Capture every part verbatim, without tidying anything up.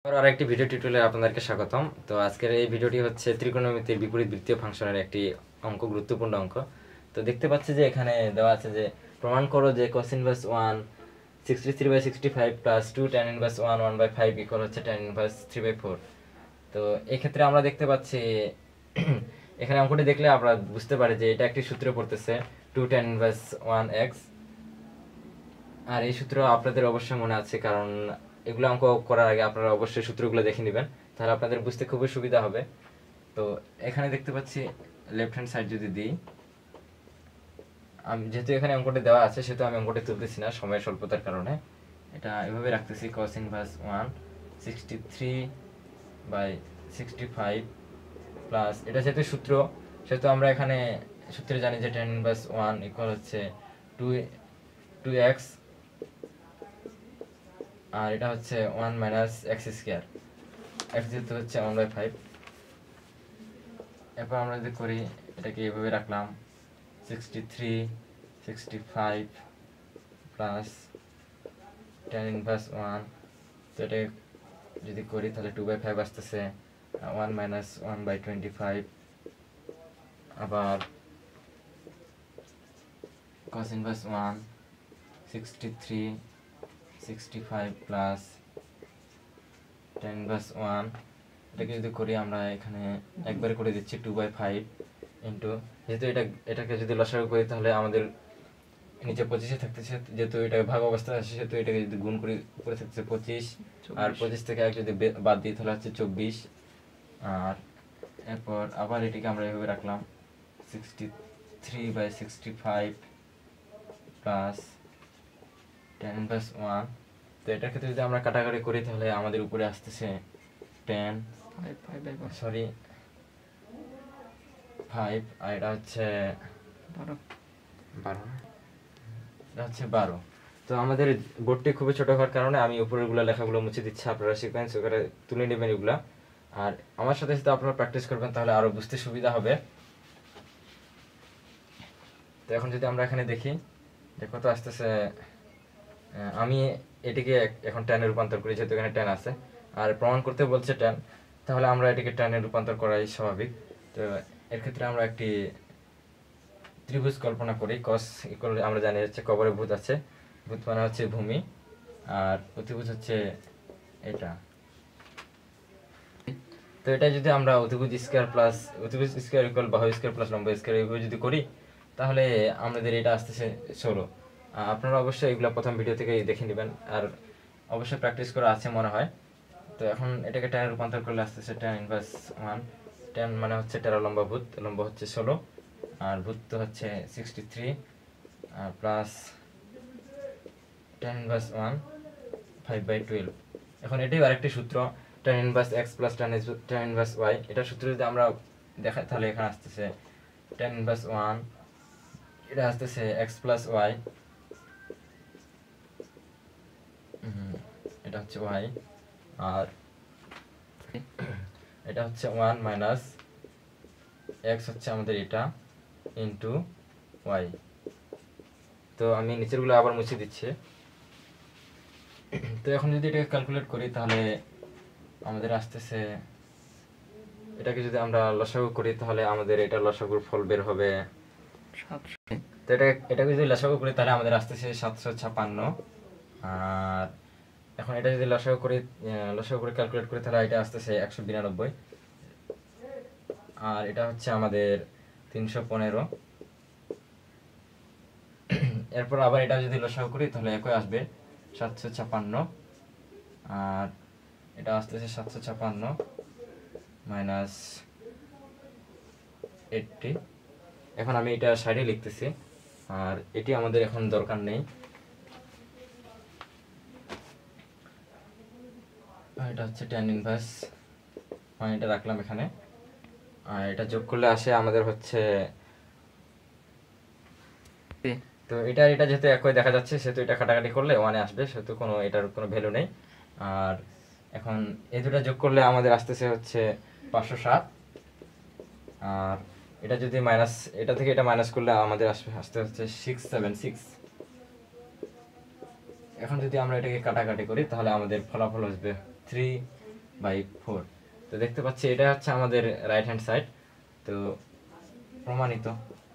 আর আরেকটি ভিডিও টিউটোরিয়ালে আপনাদেরকে স্বাগতম। তো আজকের এই ভিডিওটি হচ্ছে ত্রিকোণমিতির বিপরীত বৃত্তীয় ফাংশনের একটি অঙ্ক, গুরুত্বপূর্ণ অঙ্ক। তো দেখতে পাচ্ছি যে এখানে দেওয়া আছে যে প্রমাণ করো যে cos inverse one sixty three by sixty five plus two tan inverse one one by five equal হচ্ছে tan inverse three by four. তো এক্ষেত্রে আমরা দেখতে পাচ্ছি এখানে অঙ্কটি দেখলে আমরা বুঝতে পারি যে এটা একটি সূত্র পড়তেছে two tan inverse one x. আর এই সূত্র আপনাদের অবশ্যই মনে আছে, কারণ এগুলো অঙ্ক করার আগে আপনারা অবশ্যই সূত্রগুলো দেখে নেবেন, তাহলে আপনাদের বুঝতে খুবই সুবিধা হবে। তো এখানে দেখতে পাচ্ছি লেফট হ্যান্ড সাইড যদি দিই, আমি যেহেতু এখানে অঙ্কটি দেওয়া আছে সেহেতু আমি অঙ্কটি তুলতেছি না সময়ের স্বল্পতার কারণে, এটা এভাবে রাখতেছি cos inverse one sixty three by sixty five plus, এটা যেহেতু সূত্র সেহেতু আমরা এখানে সূত্রে জানি যে tan ইনভার্স ওয়ান ইকুয়াল হচ্ছে টু টু এক্স, আর এটা হচ্ছে one minus x square, x যেহেতু হচ্ছে ওয়ান বাই ফাইভ। এরপর আমরা যদি করি এটাকে এভাবে রাখলাম sixty three sixty five plus tan inverse one, তো এটা যদি করি তাহলে টু বাই ফাইভ আসতেছে, one minus one by twenty five, আবার cos inverse one sixty three sixty five plus tan inverse one, এটাকে যদি করি আমরা এখানে একবারে করে দিচ্ছি টু বাই ফাইভ ইন্টু, যেহেতু এটা এটাকে যদি লসাগু করি তাহলে আমাদের নিচে পঁচিশে থাকতেছে, যেহেতু এটাকে ভাগ অবস্থায় আছে সেহেতু এটাকে যদি গুণ করি উপরে থাকতেছে পঁচিশ, আর পঁচিশ থেকে এক যদি বাদ দিই তাহলে হচ্ছে চব্বিশ। আর এরপর আবার এটিকে আমরা এভাবে রাখলাম sixty three by sixty five plus tan inverse one. তো এটার ক্ষেত্রে যদি আমরা কাটাকাটি করি তাহলে আমাদের উপরে আসতেছে টেন সরি ফাইভ, আর এটা হচ্ছে বারো বারো এটা হচ্ছে বারো। তো আমাদের বোর্ডটি খুবই ছোট হওয়ার কারণে আমি উপরেরগুলো লেখাগুলো মুছে দিচ্ছি, আপনারা সিকোয়েন্স করে তুলে নেবেন এগুলা, আর আমার সাথে সাথে আপনারা প্র্যাকটিস করবেন তাহলে আরও বুঝতে সুবিধা হবে। তো এখন যদি আমরা এখানে দেখি যে কত আসতেছে, আমি এটিকে এখন টেনে রূপান্তর করি যেহেতু এখানে টেন আছে, আর প্রমাণ করতে বলছে টেন, তাহলে আমরা এটিকে টেনে রূপান্তর করাই স্বাভাবিক। তো এর ক্ষেত্রে আমরা একটি ত্রিভুজ কল্পনা করি। কস ইকুয়াল আমরা জানি হচ্ছে কবরে ভূত আছে, ভূত মানে হচ্ছে ভূমি, আর অতিভুজ হচ্ছে এটা। তো এটা যদি আমরা অতিভুজ স্কোয়ার প্লাস অতিভুজ স্কোয়ার ইকুয়াল বাহু স্কোয়ার প্লাস লম্ব স্কোয়ার এইভাবে যদি করি তাহলে আমাদের এটা আসতেছে ষোলো। আপনারা অবশ্যই এগুলো প্রথম ভিডিও থেকে দেখে নেবেন, আর অবশ্যই প্র্যাকটিস করা আছে মনে হয়। তো এখন এটাকে টেনে রূপান্তর করলে আসতেছে টেন ইনভার্স ওয়ান, টেন মানে হচ্ছে তেরো লম্বা ভূত, লম্ব হচ্ছে ষোলো, আর ভূত তো হচ্ছে sixty three plus tan inverse one five by twelve. এখন এটাই আরেকটি সূত্র tan inverse x plus tan inverse y, এটা সূত্র যদি আমরা দেখাই তাহলে এখানে আসতেছে টেন ইনভার্স ওয়ান, এটা আসতেছে এক্স প্লাস ওয়াই, এটা হচ্ছে ওয়াই, আর এটা হচ্ছে ওয়ান মাইনাস এক্স হচ্ছে আমাদের এটা ইন্টু ওয়াই। তো আমি নিচেরগুলো আবার মুছে দিচ্ছি। তো এখন যদি এটাকে ক্যালকুলেট করি তাহলে আমাদের আসতেছে, এটাকে যদি আমরা লসাগু করি তাহলে আমাদের এটা লসাগুর ফল বের হবে সাতশো। তো এটা এটাকে যদি লসাগু করি তাহলে আমাদের আসতেছে সাতশো ছাপান্ন। আর এখন এটা যদি লসাগু করি লসাগু করে ক্যালকুলেট করি তাহলে এটা আসতেছে একশো বিরানব্বই, আর এটা হচ্ছে আমাদের তিনশো পনেরো। এরপর আবার এটা যদি লসাগু করি তাহলে একই আসবে সাতশো ছাপান্ন, আর এটা আসতেছে সাতশো ছাপান্ন মাইনাস এইটটি। এখন আমি এটা সাইডে লিখতেছি, আর এটি আমাদের এখন দরকার নেই। এটা হচ্ছে টেন ইনভার্স মানে এটা রাখলাম এখানে, আর এটা যোগ করলে আসে আমাদের হচ্ছে, তো এটা এটা যেহেতু একই দেখা যাচ্ছে সেহেতু এটা কাটাকাটি করলে ওয়ানে আসবে, সেহেতু কোনো এটার কোনো ভ্যালু নেই। আর এখন এই দুটা যোগ করলে আমাদের আসতেছে হচ্ছে পাঁচশো সাত, আর এটা যদি মাইনাস এটা থেকে এটা মাইনাস করলে আমাদের আসবে আসতে হচ্ছে সিক্স সেভেন সিক্স। এখন যদি আমরা এটাকে কাটাকাটি করি তাহলে আমাদের ফলাফল আসবে থ্রি বাই ফোর। তো দেখতে পাচ্ছি এটা হচ্ছে আমাদের রাইট হ্যান্ড সাইড। তো প্রমাণিত।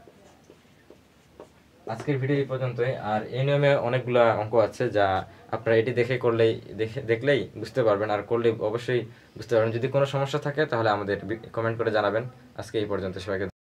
আজকের ভিডিও এই পর্যন্তই। আর এই নিয়মে অনেকগুলো অঙ্ক আছে যা আপনারা এটি দেখে করলেই দেখে দেখলেই বুঝতে পারবেন, আর করলে অবশ্যই বুঝতে পারবেন। যদি কোনো সমস্যা থাকে তাহলে আমাদের কমেন্ট করে জানাবেন। আজকে এই পর্যন্ত, সবাইকে